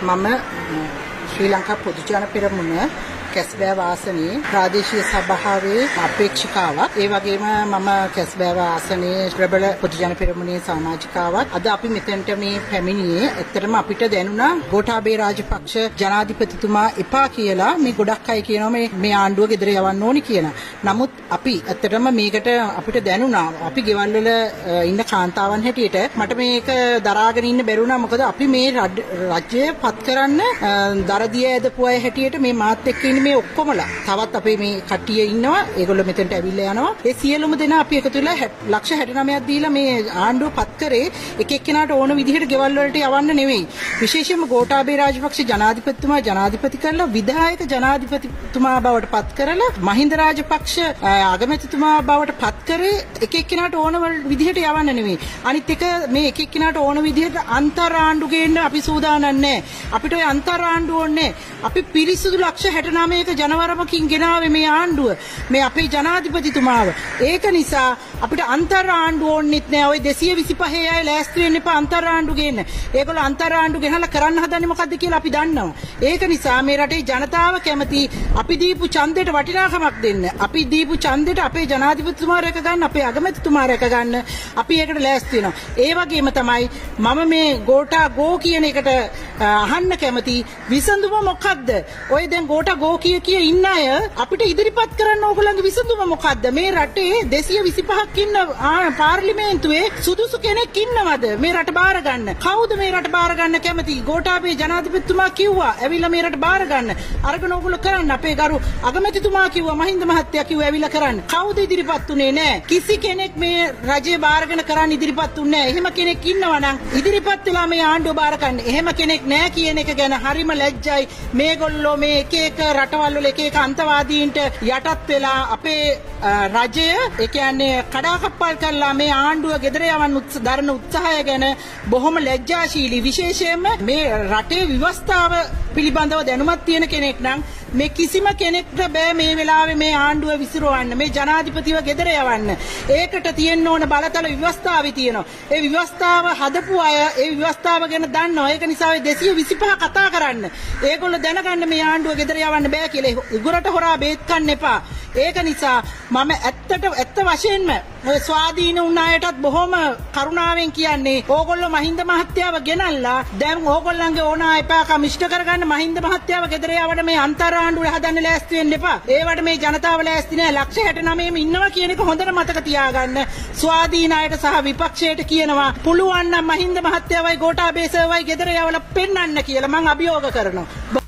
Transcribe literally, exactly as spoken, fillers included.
මම ශ්‍රී ලංකා පොදු ජන පෙරමුණ කැස්බෑ වාසනයේ ප්‍රාදේශීය සභාවේ අපේක්ෂිකාවක්. ඒ වගේම මම කැස්බෑ වාසනයේ ප්‍රබල පොදු ජන පෙරමුණේ සමාජිකාවක්. අද අපි මෙතනට මේ පැමිණියේ ඇත්තටම අපිට දැනුණා ගෝඨාභය රාජපක්ෂ ජනාධිපතිතුමා එපා කියලා මේ ගොඩක් අය කියනවා මේ මේ ආණ්ඩුව ගෙදර යවන්න ඕනි කියලා. නමුත් අපි ඇත්තටම මේකට අපිට දැනුණා අපි ගෙවල් වල ඉන්න කාන්තාවන් හැටියට මට මේක දරාගෙන ඉන්න බැරුණා. මොකද අපි මේ රාජ්‍යය පත් කරන්න දරදිය ඇදපු අය හැටියට මේ මාත් එක්ක ඉන්න මේ ඔක්කොමලා තවත් අපේ මේ කට්ටිය ඉන්නවා. ඒගොල්ලෝ මෙතනට ඇවිල්ලා යනවා. ඒ සියලුම දෙනා අපි එකතු වෙලා ලක්ෂ හැට නවයක් දීලා මේ ආණ්ඩුව පත් කරේ එක එක්කෙනාට ඕන විදිහට ගෙවල් වලට යවන්න නෙවෙයි. විශේෂයෙන්ම ගෝඨාභය රාජපක්ෂ ජනාධිපතිතුමා ජනාධිපති කරලා විධායක ජනාධිපතිතුමා බවට පත් කරලා මහින්ද රාජපක්ෂ අගමැතිතුමා බවට පත් කරේ එක එක්කෙනාට ඕන විදිහට යවන්න නෙවෙයි. අනිත් එක මේ එක එක්කෙනාට ඕන විදිහට අන්තර් ආණ්ඩු ගේන්න අපි සූදානම් නැහැ. අපිට ඔය අන්තර් ආණ්ඩු ඕනේ. අපි පිරිසිදු ලක්ෂ හැට නවයක ජනවරමකින් ගෙනාවේ මේ ආණ්ඩුව මේ අපේ ජනාධිපතිතුමාව. ඒක නිසා අපිට අන්තර් ආණ්ඩු ඕනෙත් නෑ. ඔය දෙසිය විසිපහ අය ලෑස්ති වෙන්න එපා අන්තර් ආණ්ඩු ගේන්න. ඒගොල්ලෝ අන්තර් ආණ්ඩු ගෙනලා කරන්න හදන්නේ මොකද්ද කියලා අපි දන්නවා. ඒක නිසා මේ රටේ ජනතාව කැමති අපි දීපු ඡන්දයට වටිනාකමක් දෙන්න. අපි දීපු ඡන්දයට අපේ ජනාධිපතිතුමා රැක ගන්න, අපේ අගමැතිතුමා රැක ගන්න අපි ඒකට ලෑස්ති වෙනවා. ඒ වගේම තමයි මම මේ ගෝඨා ගෝ කියන එකට අහන්න කැමති විසඳුම මොකද්ද? ඔය දැන් ගෝඨා ගෝ කිය කිය ඉන්න අය අපිට ඉදිරිපත් කරන්න ඕගොල්ලන්ගේ විසඳුම මොකද්ද? මේ රටේ දෙසිය විසිපහක් ඉන්න පාර්ලිමේන්තුවේ සුදුසු කෙනෙක් ඉන්නවද මේ රට බාර ගන්න? කවුද මේ රට බාර ගන්න කැමති? ගෝඨාභය ජනාධිපතිතුමා කිව්වා ඇවිල්ලා මේ රට බාර ගන්න. අරගෙන ඕගොල්ලෝ කරන්න. අපේ ගරු අගමැතිතුමා කිව්වා, මහින්ද මහත්තයා කිව්වා ඇවිල්ලා කරන්න. කවුද ඉදිරිපත් උනේ? නැහැ. කිසි කෙනෙක් මේ රජය බාරගෙන කරන්න ඉදිරිපත් උන්නේ නැහැ. එහෙම කෙනෙක් ඉන්නවා නම් ඉදිරිපත් වෙලා මේ ආණ්ඩුව බාර ගන්න. එහෙම කෙනෙක් නැහැ කියන එක ගැන හරිම ලැජ්ජයි. මේගොල්ලෝ මේ එක එක රටවල් වල එක එක අන්තවාදීන්ට යටත් වෙලා අපේ රජය ඒ කියන්නේ කඩාකප්පල් කරලා මේ ආණ්ඩුව ගෙදර යවන්න දරන උත්සාහය ගැන බොහොම ලැජ්ජාශීලී. විශේෂයෙන්ම මේ රටේ ව්‍යවස්ථාව පිළිබඳව දැනුමක් තියෙන කෙනෙක් නම් මේ කිසිම කෙනෙක්ට බෑ මේ වෙලාවේ මේ ආණ්ඩුව විසිරවන්න, මේ ජනාධිපතිව ගෙදර යවන්න. ඒකට තියෙන්න ඕන බලතල ව්‍යවස්ථාවේ තියෙනවා. ඒ ව්‍යවස්ථාව හදපු අය ඒ ව්‍යවස්ථාව ගැන දන්නවා. ඒක නිසා ඔය දෙසිය විසිපහ කතා කරන්න. ඒගොල්ලෝ දැනගන්න මේ ආණ්ඩුව ගෙදර යවන්න බෑ කියලා. උගරට හොරා බේත් ගන්න එපා. ඒක නිසා මම ඇත්තට ඇත්ත වශයෙන්ම ඔය ස්වාධීන වුණ අයටත් බොහොම කරුණාවෙන් කියන්නේ ඕගොල්ලෝ මහින්ද මහත්තයාව ගෙනල්ලා දැන් ඕගොල්ලන්ගේ ඕන අයපාකම් ඉෂ්ට කරගන්න මහින්ද මහත්තයාව ගෙදර යවන්න මේ අන්තර් ආණ්ඩුව හදන්න ලෑස්ති වෙන්න එපා. ඒවට මේ ජනතාව ලෑස්ති නෑ. ලක්ෂ හැට නවයම ඉන්නවා කියන එක හොඳට මතක තියාගන්න. ස්වාධීන අයට සහ විපක්ෂයට කියනවා පුළුවන් නම් මහින්ද මහත්තයාවයි ගෝඨාභය සර්වයි ගෙදර යවලා පෙන්නන්න කියලා මම අභියෝග කරනවා.